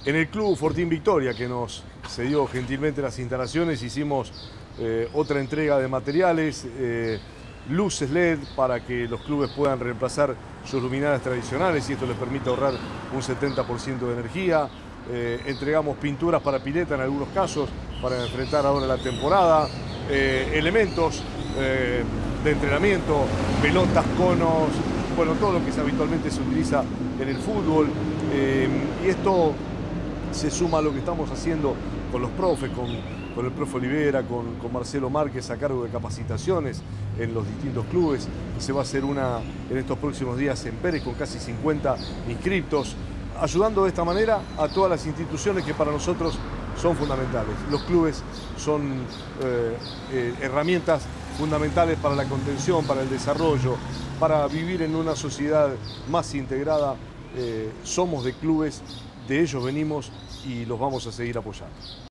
En el Club Fortín Victoria, que nos cedió gentilmente las instalaciones, hicimos otra entrega de materiales, luces LED para que los clubes puedan reemplazar sus luminarias tradicionales y esto les permite ahorrar un 70% de energía. Entregamos pinturas para pileta en algunos casos para enfrentar ahora la temporada, elementos de entrenamiento, pelotas, conos, bueno, todo lo que habitualmente se utiliza en el fútbol. Y esto se suma a lo que estamos haciendo con los profes, con el profe Olivera, con Marcelo Márquez a cargo de capacitaciones en los distintos clubes. Se va a hacer una en estos próximos días en Pérez con casi 50 inscriptos, ayudando de esta manera a todas las instituciones que para nosotros son fundamentales. Los clubes son herramientas fundamentales para la contención, para el desarrollo, para vivir en una sociedad más integrada. Somos de clubes, de ellos venimos y los vamos a seguir apoyando.